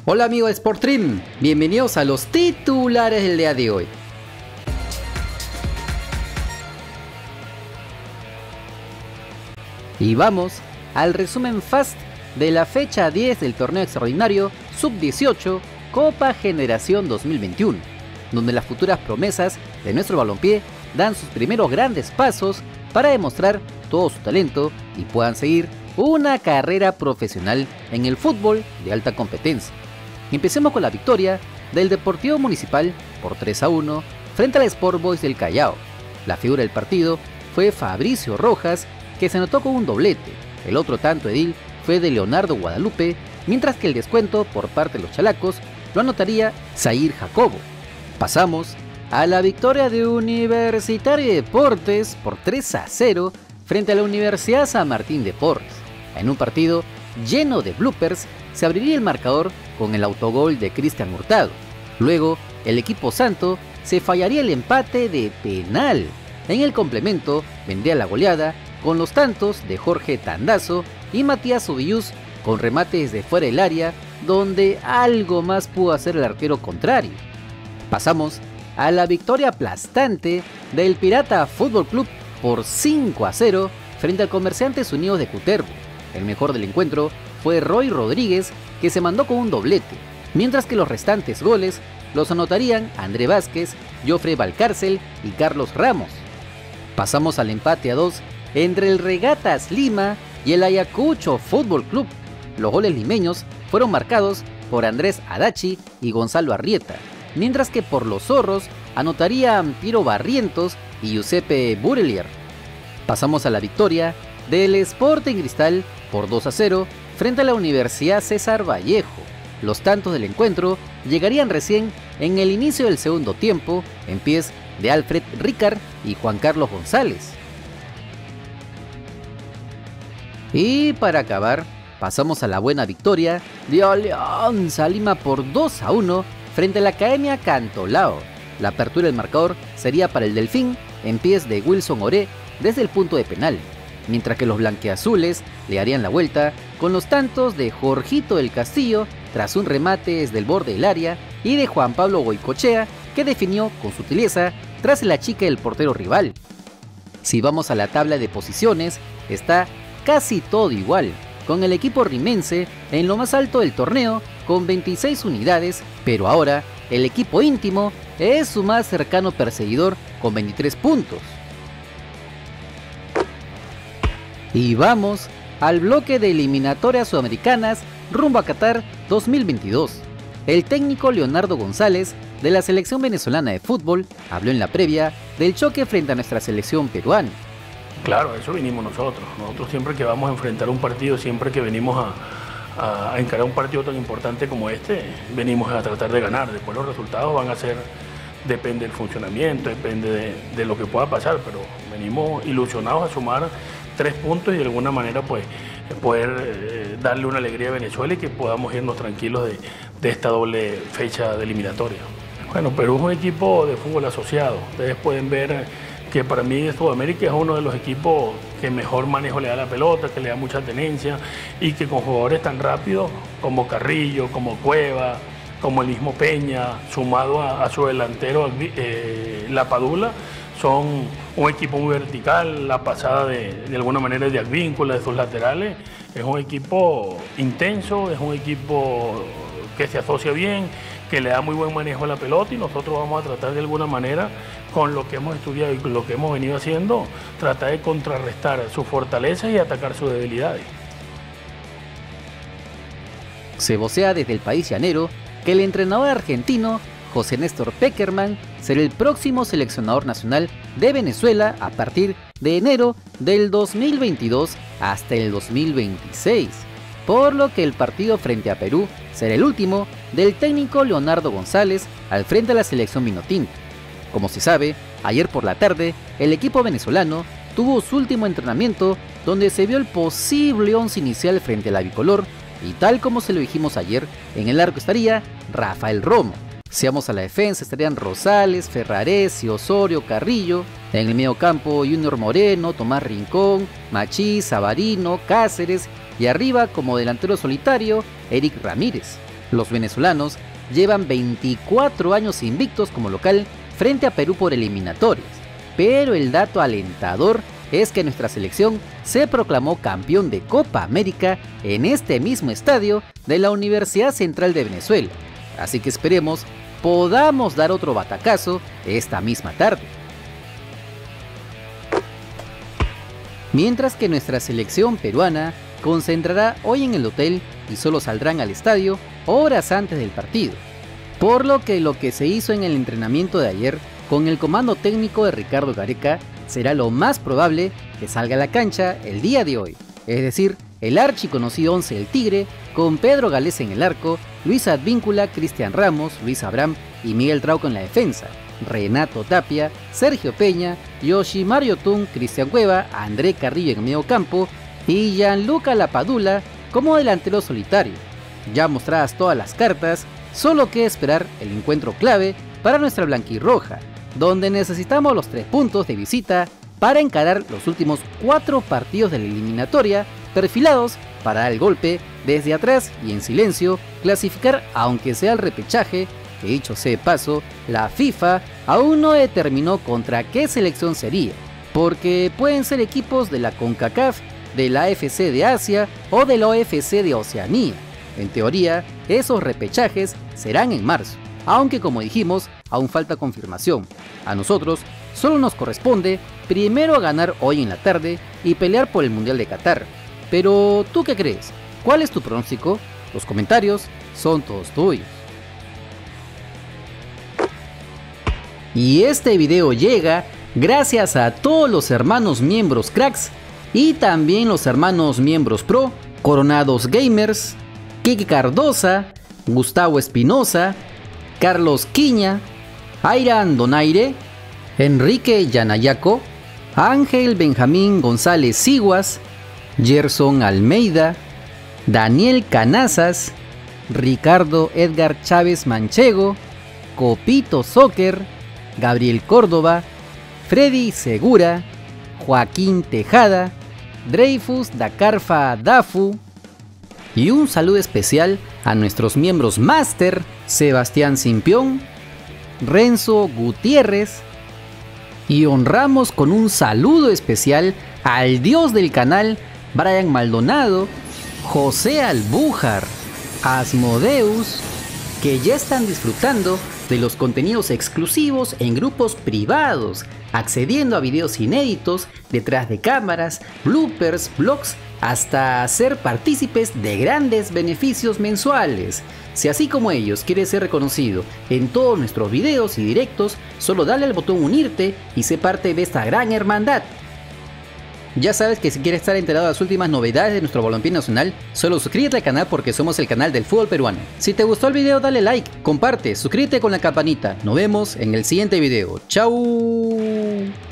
Hola amigos de Sportstream, bienvenidos a los titulares del día de hoy. Y vamos al resumen fast de la fecha 10 del torneo extraordinario Sub-18 Copa Generación 2021, donde las futuras promesas de nuestro balompié dan sus primeros grandes pasos para demostrar todo su talento y puedan seguir una carrera profesional en el fútbol de alta competencia. Empecemos con la victoria del Deportivo Municipal por 3-1 frente al Sport Boys del Callao. La figura del partido fue Fabricio Rojas, que se anotó con un doblete. El otro tanto edil fue de Leonardo Guadalupe, mientras que el descuento por parte de los chalacos lo anotaría Zair Jacobo. Pasamos a la victoria de Universitario de Deportes por 3-0 frente a la Universidad San Martín de Porres. En un partido lleno de bloopers, se abriría el marcador con el autogol de Cristian Hurtado. Luego, el equipo santo se fallaría el empate de penal. En el complemento, vendría la goleada con los tantos de Jorge Tandazo y Matías Ubillús con remates de fuera del área, donde algo más pudo hacer el arquero contrario. Pasamos a la victoria aplastante del Pirata Fútbol Club por 5-0 frente al Comerciantes Unidos de Cutervo. El mejor del encuentro fue Roy Rodríguez, que se mandó con un doblete, mientras que los restantes goles los anotarían André Vázquez, Jofre Valcárcel y Carlos Ramos. Pasamos al empate a 2 entre el Regatas Lima y el Ayacucho Fútbol Club. Los goles limeños fueron marcados por Andrés Adachi y Gonzalo Arrieta, mientras que por los zorros anotarían Piero Barrientos y Giuseppe Burelier. Pasamos a la victoria del Sporting Cristal por 2-0 frente a la Universidad César Vallejo. Los tantos del encuentro llegarían recién en el inicio del segundo tiempo, en pies de Alfred Ricard y Juan Carlos González. Y para acabar, pasamos a la buena victoria de Alianza Lima por 2-1 frente a la Academia Cantolao. La apertura del marcador sería para el Delfín en pies de Wilson Oré desde el punto de penal, mientras que los blanqueazules le harían la vuelta con los tantos de Jorgito del Castillo tras un remate desde el borde del área y de Juan Pablo Goicochea, que definió con sutileza tras el achique del portero rival. Si vamos a la tabla de posiciones, está casi todo igual, con el equipo rimense en lo más alto del torneo con 26 unidades, pero ahora el equipo íntimo es su más cercano perseguidor con 23 puntos. Y vamos al bloque de eliminatorias sudamericanas rumbo a Qatar 2022. El técnico Leonardo González de la selección venezolana de fútbol habló en la previa del choque frente a nuestra selección peruana. Claro, eso vinimos nosotros. Nosotros siempre que vamos a enfrentar un partido, siempre que venimos a encarar un partido tan importante como este, venimos a tratar de ganar. Después los resultados van a ser, depende del funcionamiento, depende de lo que pueda pasar, pero venimos ilusionados a sumar 3 puntos y de alguna manera pues poder darle una alegría a Venezuela y que podamos irnos tranquilos de esta doble fecha de eliminatoria. Bueno, Perú es un equipo de fútbol asociado. Ustedes pueden ver que para mí Sudamérica es uno de los equipos que mejor manejo le da la pelota, que le da mucha tenencia y que con jugadores tan rápidos como Carrillo, como Cueva, como el mismo Peña, sumado a su delantero La Padula, son un equipo muy vertical. La pasada de alguna manera de Advíncula, de sus laterales, es un equipo intenso, es un equipo que se asocia bien, que le da muy buen manejo a la pelota y nosotros vamos a tratar de alguna manera, con lo que hemos estudiado y con lo que hemos venido haciendo, tratar de contrarrestar sus fortalezas y atacar sus debilidades. Se vocea desde el país llanero que el entrenador argentino José Néstor Pekerman será el próximo seleccionador nacional de Venezuela a partir de enero del 2022 hasta el 2026, por lo que el partido frente a Perú será el último del técnico Leonardo González al frente de la selección vinotinta. Como se sabe, ayer por la tarde el equipo venezolano tuvo su último entrenamiento donde se vio el posible once inicial frente a la bicolor y tal como se lo dijimos ayer, en el arco estaría Rafael Romo. Si vamos a la defensa estarían Rosales, Ferraresi, Osorio, Carrillo. En el medio campo Junior Moreno, Tomás Rincón, Machís, Savarino, Cáceres y arriba como delantero solitario Eric Ramírez. Los venezolanos llevan 24 años invictos como local frente a Perú por eliminatorias, pero el dato alentador es que nuestra selección se proclamó campeón de Copa América en este mismo estadio de la Universidad Central de Venezuela, así que esperemos podamos dar otro batacazo esta misma tarde. Mientras que nuestra selección peruana concentrará hoy en el hotel y solo saldrán al estadio horas antes del partido, por lo que se hizo en el entrenamiento de ayer con el comando técnico de Ricardo Gareca será lo más probable que salga a la cancha el día de hoy, es decir, el archiconocido 11 del Tigre con Pedro Galés en el arco, Luis Advíncula, Cristian Ramos, Luis Abraham y Miguel Trauco en la defensa, Renato Tapia, Sergio Peña, Yoshimar Yotun, Cristian Cueva, André Carrillo en el medio campo y Gianluca Lapadula como delantero solitario. Ya mostradas todas las cartas, solo queda esperar el encuentro clave para nuestra blanquirroja, donde necesitamos los 3 puntos de visita para encarar los últimos 4 partidos de la eliminatoria, perfilados para dar el golpe desde atrás y en silencio, clasificar aunque sea el repechaje, que dicho sea de paso, la FIFA aún no determinó contra qué selección sería, porque pueden ser equipos de la CONCACAF, de la AFC de Asia o de la OFC de Oceanía. En teoría, esos repechajes serán en marzo, aunque como dijimos, aún falta confirmación. A nosotros solo nos corresponde primero ganar hoy en la tarde y pelear por el Mundial de Qatar. Pero, ¿tú qué crees? ¿Cuál es tu pronóstico? Los comentarios son todos tuyos. Y este video llega gracias a todos los hermanos miembros cracks y también los hermanos miembros pro, Coronados Gamers, Kike Cardosa, Gustavo Espinosa, Carlos Quiña, Airan Donaire, Enrique Yanayaco, Ángel Benjamín González Siguas, Gerson Almeida, Daniel Canazas, Ricardo Edgar Chávez Manchego, Copito Soccer, Gabriel Córdoba, Freddy Segura, Joaquín Tejada, Dreyfus Dacarfa Dafu, y un saludo especial a nuestros miembros Master, Sebastián Simpión, Renzo Gutiérrez, y honramos con un saludo especial al dios del canal, Brian Maldonado, José Albújar, Asmodeus, que ya están disfrutando de los contenidos exclusivos en grupos privados, accediendo a videos inéditos, detrás de cámaras, bloopers, vlogs, hasta ser partícipes de grandes beneficios mensuales. Si así como ellos quieres ser reconocido en todos nuestros videos y directos, solo dale al botón unirte y sé parte de esta gran hermandad. Ya sabes que si quieres estar enterado de las últimas novedades de nuestro balompié nacional, solo suscríbete al canal porque somos el canal del fútbol peruano. Si te gustó el video dale like, comparte, suscríbete con la campanita. Nos vemos en el siguiente video. ¡Chao!